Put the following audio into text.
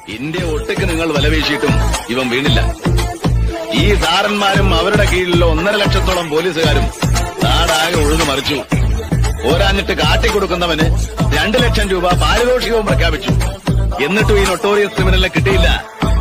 India ഒട്ടുക്ക് നിങ്ങൾ വലവീശിയിട്ടും ഇവൻ വീണില്ല. ഈ സാറന്മാരും അവരുടെ കീഴിലുള്ള 1.5 ലക്ഷത്തോളം പോലീസുകാരും നാടാകെ ഒഴുകു മറിച്ചു. പോരാഞ്ഞിട്ട് കാട്ടിക്കൊടുക്കുന്നവന് 2 ലക്ഷം രൂപ പാരിതോഷികവും പ്രഖ്യാപിച്ചു. എന്നിട്ടും ഈ നൊട്ടോറിയസ് ക്രിമിനലിനെ കിട്ടിയില്ല.